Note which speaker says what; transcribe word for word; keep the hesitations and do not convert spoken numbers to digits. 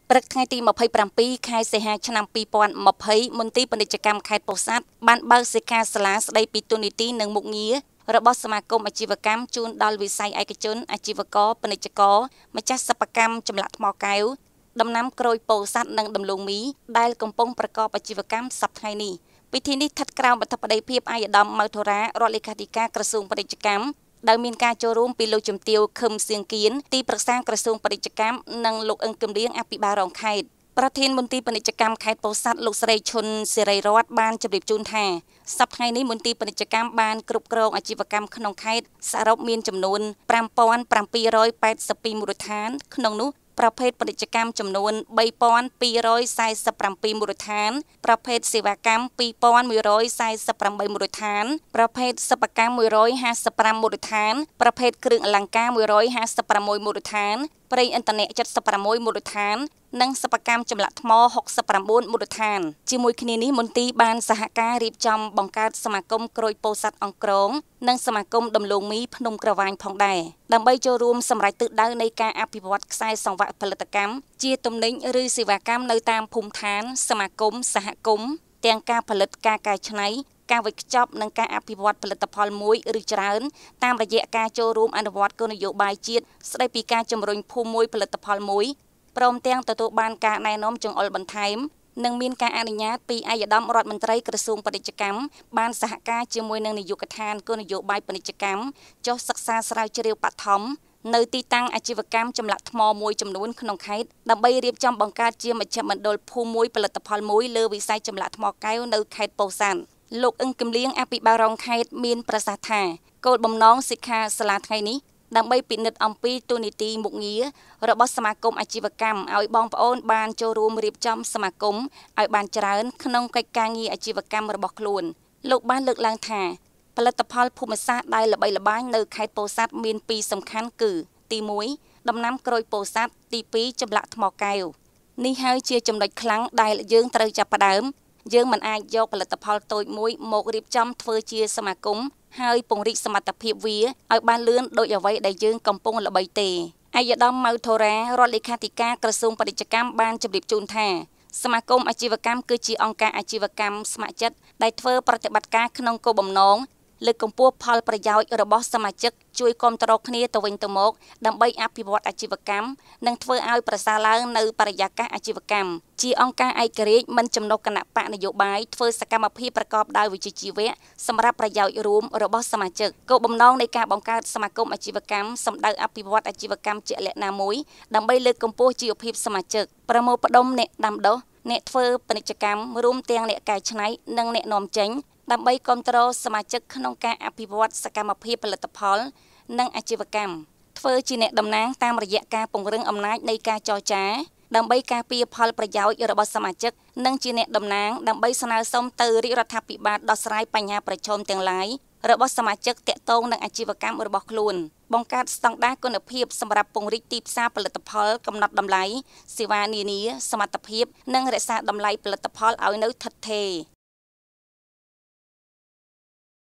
Speaker 1: ព្រឹកថ្ងៃទីម្ភៃប្រាំពីរខែសីហាឆ្នាំពីរពាន់ម្ភៃមន្ទីរពាណិជ្ជកម្មខេត្តពោធិ៍សាត់បានបើកសិក្ខាសាលាស្ដីពីទូនីតិនិងមុខងាររបស់សមាគមអាជីវកម្មជូនដល់វិស័យឯកជនអាជីវករពាណិជ្ជករម្ចាស់សិប្បកម្មចម្លាក់ថ្មកែវដំណាំក្រូចពោធិ៍សាត់និងដំឡូងមីដែលកំពុងប្រកបអាជីវកម្មសប្តាហ៍នេះពិធីនេះស្ថិតក្រោមអធិបតីភាពអាយដាមម៉ៅធរារដ្ឋលេខាធិការក្រសួងពាណិជ្ជកម្មដែលមានការចូលរួមពីលោកជំទាវខឹមសៀងគៀនទីប្រឹក្សាក្រសួងពាណិជ្ជកម្មនិងលោកអឹងគឹមរៀងអភិបាលរងខេត្តប្រធានមន្ទីរពាណិជ្ជកម្មខេត្តពោធិ៍សាត់លោកស្រីឈុនសេរីរតន៍បានជម្រាបជូនថាសប្តាហ៍នេះមន្ទីរពាណិជ្ជកម្មបានគ្រប់គ្រងអាជីវកម្មក្នុងខេត្តសរុបមានចំនួនប្រាំពាន់ប្រាំពីររយប៉ែតសិបពីរមូលដ្ឋានក្នុងនោះប្រភេទពាណិជ្ជកម្មចំនួនបីពាន់ពីររយសែសិបប្រាំពីរមូលដ្ឋានប្រភេទសេវាកម្មពីរពាន់មួយរយសែសិបប្រាំបីមូលដ្ឋានប្រភេទសិប្បកម្មមួយរយហាសិបប្រាំមូលដ្ឋានប្រភេទគ្រឿងអលង្ការមួយរយហាសិបប្រាំមួយមូលដ្ឋានប្រេងឥន្ធនៈចិតសិបប្រាំមួយមូលដ្ឋាននិងសិប្បកម្មចម្លាក់ថ្មហុកសិបប្រាំបួនមូលដ្ឋានជាមួយគ្នានេះមន្ទីរបានសហការរៀបចំបង្កើតសមាគមក្រូចពោធិ៍សាត់អង្គរងនិងសមាគមដំឡូងមីភ្នំក្រវាញផងដែរដើម្បីចូលរួមសម្រេចទិសដៅនៃការអភិវឌ្ឍខ្សែសង្វាក់ផលិតកម្មជាទំនិញឬសេវាកម្មនៅតាមភូមិឋានសមាគមសហគមន៍ទាំងការផលិតការកែច្នៃការវេចខ្ចប់និងការអភិវឌ្ឍផលិតផលមួយឬច្រើនតាមរយៈការចូលរួមអនុវត្តគោលនយោបាយជាតិស្ដីពីការជំរុញភូមិមួយផលិតផលមួយព្រមទាំងទទួលបានការណែនាំចង្អុលបន្ថែមនិងមានការអនុញ្ញាតពីឯកឧត្តមរដ្ឋមន្ត្រីក្រសួងពាណិជ្ជកម្មបានសហការជាមួយនឹងនាយកដ្ឋានគោលនយោបាយពាណិជ្ជកម្មចុះសិក្សាស្រាវជ្រាវបឋមនៅទីតាំងអាជីវកម្មចម្លាក់ថ្មមួយចំនួនក្នុងខេត្តដើម្បីរៀបចំបង្កើតជាមជ្ឈមណ្ឌលភូមិមួយផលិតផលមួយលើវិស័យចម្លាក់ថ្មកែវនៅខេត្តពោធិ៍សាត់លោកអឹងគឹមលៀងអភិបាលរងខេត្តមានប្រសាសន៍ថាគោលបំណងសិក្ខាសាលាថ្ងៃនេះដើម្បីពិនិត្យអំពីទូនីតិមុខងាររបស់សមាគមអាជីវកម្មឲ្យបងប្អូនបានចូលរួមរៀបចំសមាគមឲ្យបានច្រើនក្នុងកិច្ចការងារអាជីវកម្មរបស់ខ្លួនលោកបានលើកឡើងថាផលិតផលភូមិសាស្ត្រដែលល្បីល្បាញនៅខេត្តពោធិ៍សាត់មានពីរសំខាន់គឺទីមួយដំណាំក្រូចពោធិ៍សាត់ទីពីរចម្លាក់ថ្មកែវនេះហើយជាចំណុចខ្លាំងដែលយើងត្រូវចាប់ផ្ដើមយើងមិនអាចយកផលិតផលតូចមួយមករៀបចំធ្វើជាសមាគមហើយពង្រីកសមត្ថភាពវាឲ្យបានលឿនដូចអ្វីដែលយើងកំពុងល្បីទេឯកឧត្តមម៉ៅធរារដ្ឋលេខាធិការក្រសួងពាណិជ្ជកម្មបានជម្រាបជូនថាសមាគមអាជីវកម្មគឺជាអង្គការអាជីវកម្មស្ម័គ្រចិត្តដែលធ្វើប្រតិបត្តិការក្នុងគោលបំណងលើកកម្ពស់ផលប្រយោជន៍របស់សមាជិកជួយគាំទ្រគ្នាទៅវិញទៅមកដើម្បីអភិវឌ្ឍអាជីវកម្មនិងធ្វើឲ្យប្រសើរឡើងនៅបរិយាកាសអាជីវកម្មជាអង្គការឯករាជ្យមិនចំណុះគណៈបកនយោបាយធ្វើសកម្មភាពប្រកបដោយវិជ្ជាជីវៈសម្រាប់ប្រយោជន៍រួមរបស់សមាជិកគោលបំណងនៃការបង្កើតសមាគមអាជីវកម្មសម្ដៅអភិវឌ្ឍអាជីវកម្មជាក់លាក់ណាមួយដើម្បីលើកកម្ពស់ជីវភាពសមាជិកប្រមូលផ្ដុំអ្នកដាំដុះអ្នកធ្វើពាណិជ្ជកម្មរួមទាំងអ្នកកែច្នៃនិងអ្នកនាំចេញដើម្បីគ្រប់គ្រងសមាជិកក្នុងការអភិវឌ្ឍសកម្មភាពផលិតផលនិងអាជីវកម្មធ្វើជាអ្នកតំណាងតាមរយៈការពង្រឹងអំណាចនៃការចរចាដើម្បីការពារផលប្រយោជន៍របស់សមាជិកនិងជាអ្នកតំណាងដើម្បីស្នើសុំទៅរាជរដ្ឋាភិបាលដោះស្រាយបញ្ហាប្រឈមទាំងឡាយរបស់សមាជិកទាក់ទងនឹងអាជីវកម្មរបស់ខ្លួនបង្កើតស្តង់ដារគុណភាពសម្រាប់ពង្រីកទីផ្សារផលិតផលកំណត់តម្លៃសេវានានាសមត្ថភាពនិងរក្សាតម្លៃផលិតផលឲ្យនៅឋិតថេរ